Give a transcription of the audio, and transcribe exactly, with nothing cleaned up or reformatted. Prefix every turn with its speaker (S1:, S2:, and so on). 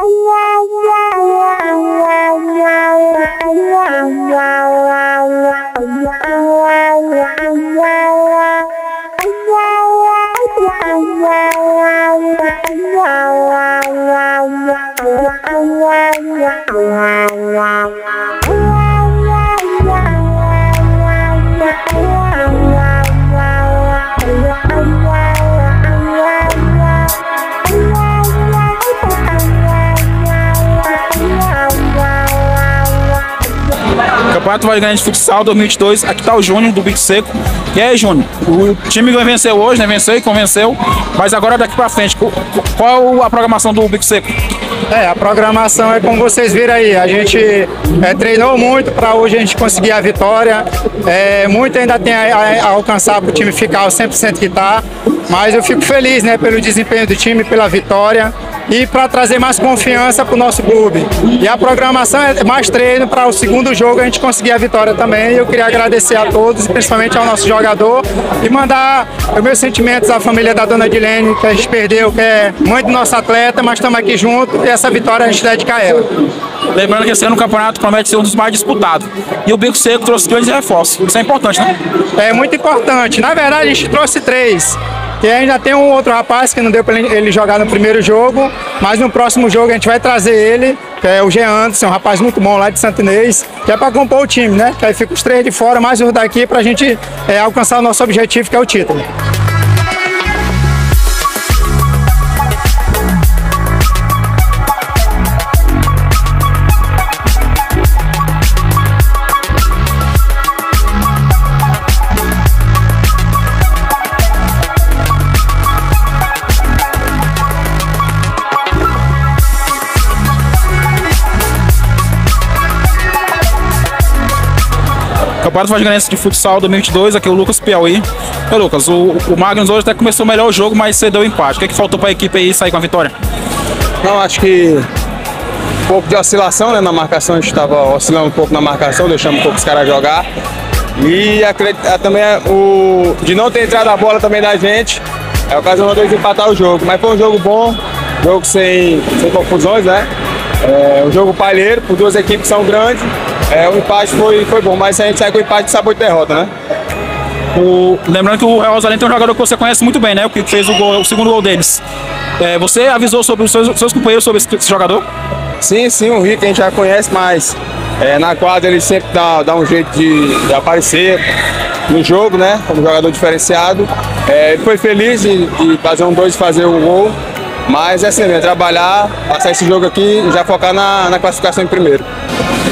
S1: Campeonato Vargem de Futsal dois mil e vinte e dois, aqui tá o Júnior do Bico Seco. E aí, Júnior, o time venceu hoje, né? Venceu e convenceu, mas agora daqui pra frente, qual a programação do Bico Seco?
S2: É, a programação é como vocês viram aí, a gente é, treinou muito para hoje a gente conseguir a vitória, é, muito ainda tem a, a, a alcançar para o time ficar cem por cento que está, mas eu fico feliz, né, pelo desempenho do time, pela vitória e para trazer mais confiança para o nosso clube. E a programação é mais treino para o segundo jogo a gente conseguir a vitória também. E eu queria agradecer a todos, principalmente ao nosso jogador, e mandar os meus sentimentos à família da dona Dilene, que a gente perdeu, que é mãe do nosso atleta, mas estamos aqui juntos e essa vitória a gente dedica a ela.
S1: Lembrando que esse ano o campeonato promete ser um dos mais disputados. E o Bico Seco trouxe grandes reforços. Isso é importante, né?
S2: É muito importante. Na verdade, a gente trouxe três. E ainda tem um outro rapaz que não deu para ele jogar no primeiro jogo, mas no próximo jogo a gente vai trazer ele, que é o Jean Anderson, um rapaz muito bom lá de Santo Inês, que é para compor o time, né? Que aí fica os três de fora, mais os daqui, para a gente é, alcançar o nosso objetivo, que é o título.
S1: Campeonato Vargem de Futsal dois mil e vinte e dois, aqui é o Lucas Piauí. Ô Lucas, o, o Magnus hoje até começou melhor o jogo, mas cedeu o empate. O que, é que faltou para a equipe aí sair com a vitória?
S3: Não, acho que um pouco de oscilação, né, na marcação, a gente estava oscilando um pouco na marcação, deixando um pouco os caras jogar. E acredito, também o de não ter entrado a bola também da gente, é ocasionou deles empatar o jogo. Mas foi um jogo bom, jogo sem, sem confusões, né? É um jogo palheiro, por duas equipes que são grandes. É, o empate foi, foi bom, mas a gente sai com o empate de sabor de derrota, né?
S1: O, lembrando que o Real Rosalém tem um jogador que você conhece muito bem, né? O que fez o, gol, o segundo gol deles. É, você avisou sobre os seus, seus companheiros sobre esse, esse jogador?
S3: Sim, sim, o Rick a gente já conhece, mas é, na quadra ele sempre dá, dá um jeito de, de aparecer no jogo, né? Como jogador diferenciado. É, ele foi feliz de, de fazer um dois e fazer um gol. Mas é assim, é trabalhar, passar esse jogo aqui e já focar na, na classificação em primeiro.